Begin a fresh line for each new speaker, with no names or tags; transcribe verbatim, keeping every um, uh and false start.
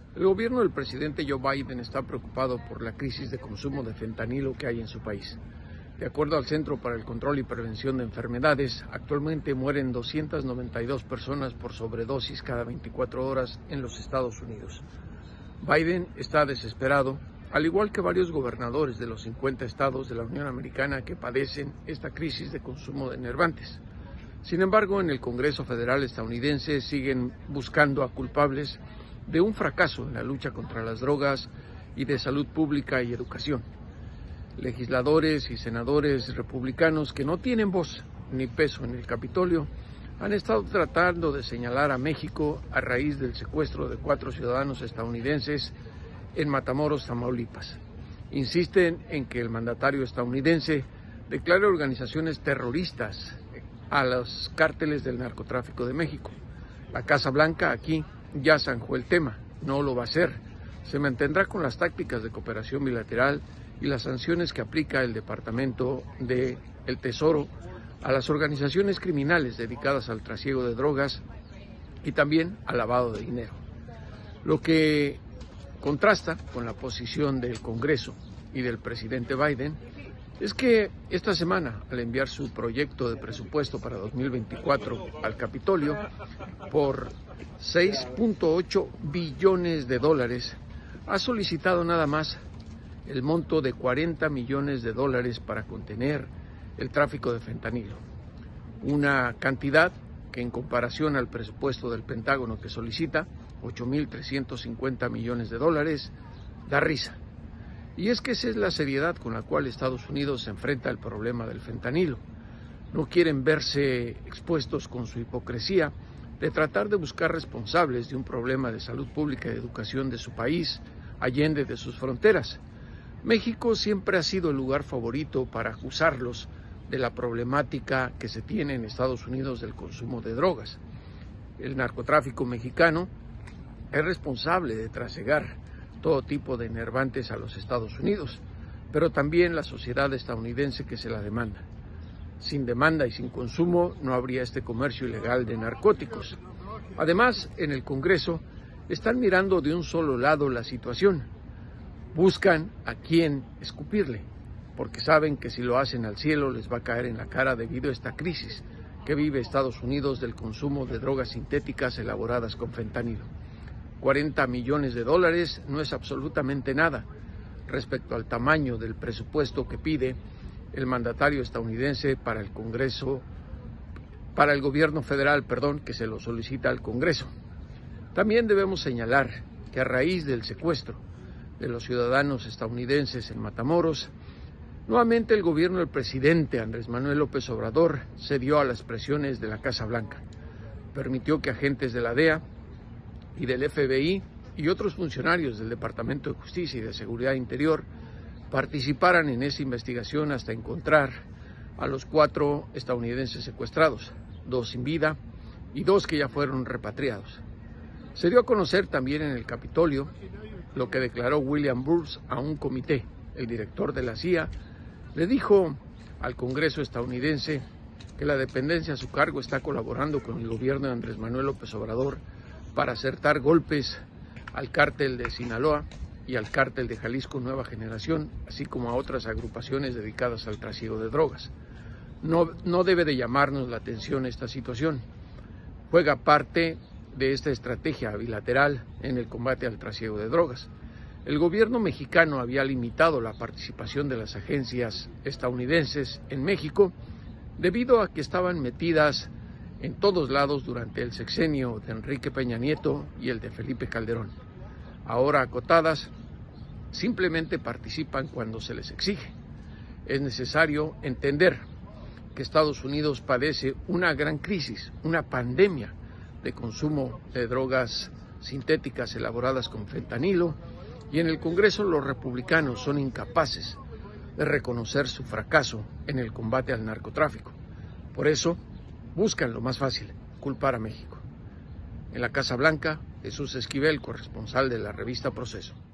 El gobierno del presidente Joe Biden está preocupado por la crisis de consumo de fentanilo que hay en su país. De acuerdo al Centro para el Control y Prevención de Enfermedades, actualmente mueren doscientas noventa y dos personas por sobredosis cada veinticuatro horas en los Estados Unidos. Biden está desesperado, al igual que varios gobernadores de los cincuenta estados de la Unión Americana que padecen esta crisis de consumo de enervantes. Sin embargo, en el Congreso Federal estadounidense siguen buscando a culpables de un fracaso en la lucha contra las drogas y de salud pública y educación. Legisladores y senadores republicanos que no tienen voz ni peso en el Capitolio han estado tratando de señalar a México a raíz del secuestro de cuatro ciudadanos estadounidenses en Matamoros, Tamaulipas. Insisten en que el mandatario estadounidense declare organizaciones terroristas a los cárteles del narcotráfico de México. La Casa Blanca aquí ya zanjó el tema, no lo va a hacer. Se mantendrá con las tácticas de cooperación bilateral y las sanciones que aplica el Departamento del Tesoro a las organizaciones criminales dedicadas al trasiego de drogas y también al lavado de dinero. Lo que contrasta con la posición del Congreso y del presidente Biden es que esta semana, al enviar su proyecto de presupuesto para dos mil veinticuatro al Capitolio por seis punto ocho billones de dólares, ha solicitado nada más el monto de cuarenta millones de dólares para contener el tráfico de fentanilo. Una cantidad que, en comparación al presupuesto del Pentágono que solicita ocho mil trescientos cincuenta millones de dólares, da risa. Y es que esa es la seriedad con la cual Estados Unidos se enfrenta al problema del fentanilo. No quieren verse expuestos con su hipocresía de tratar de buscar responsables de un problema de salud pública y de educación de su país, allende de sus fronteras. México siempre ha sido el lugar favorito para acusarlos de la problemática que se tiene en Estados Unidos del consumo de drogas. El narcotráfico mexicano es responsable de trasegar todo tipo de enervantes a los Estados Unidos, pero también la sociedad estadounidense que se la demanda. Sin demanda y sin consumo no habría este comercio ilegal de narcóticos. Además, en el Congreso están mirando de un solo lado la situación. Buscan a quién escupirle, porque saben que si lo hacen al cielo les va a caer en la cara debido a esta crisis que vive Estados Unidos del consumo de drogas sintéticas elaboradas con fentanilo. cuarenta millones de dólares no es absolutamente nada respecto al tamaño del presupuesto que pide el mandatario estadounidense para el Congreso, para el gobierno federal, perdón, que se lo solicita al Congreso. También debemos señalar que a raíz del secuestro de los ciudadanos estadounidenses en Matamoros, nuevamente el gobierno del presidente Andrés Manuel López Obrador cedió a las presiones de la Casa Blanca. Permitió que agentes de la D E A y del F B I y otros funcionarios del Departamento de Justicia y de Seguridad Interior participaran en esa investigación hasta encontrar a los cuatro estadounidenses secuestrados, dos sin vida y dos que ya fueron repatriados. Se dio a conocer también en el Capitolio lo que declaró William Burns a un comité. El director de la C I A le dijo al Congreso estadounidense que la dependencia a su cargo está colaborando con el gobierno de Andrés Manuel López Obrador para acertar golpes al cártel de Sinaloa y al cártel de Jalisco Nueva Generación, así como a otras agrupaciones dedicadas al trasiego de drogas. No, no debe de llamarnos la atención esta situación. Juega parte de esta estrategia bilateral en el combate al trasiego de drogas. El gobierno mexicano había limitado la participación de las agencias estadounidenses en México debido a que estaban metidas en todos lados durante el sexenio de Enrique Peña Nieto y el de Felipe Calderón. Ahora acotadas, simplemente participan cuando se les exige. Es necesario entender que Estados Unidos padece una gran crisis, una pandemia de consumo de drogas sintéticas elaboradas con fentanilo, y en el Congreso los republicanos son incapaces de reconocer su fracaso en el combate al narcotráfico. Por eso, buscan lo más fácil, culpar a México. En la Casa Blanca, Jesús Esquivel, corresponsal de la revista Proceso.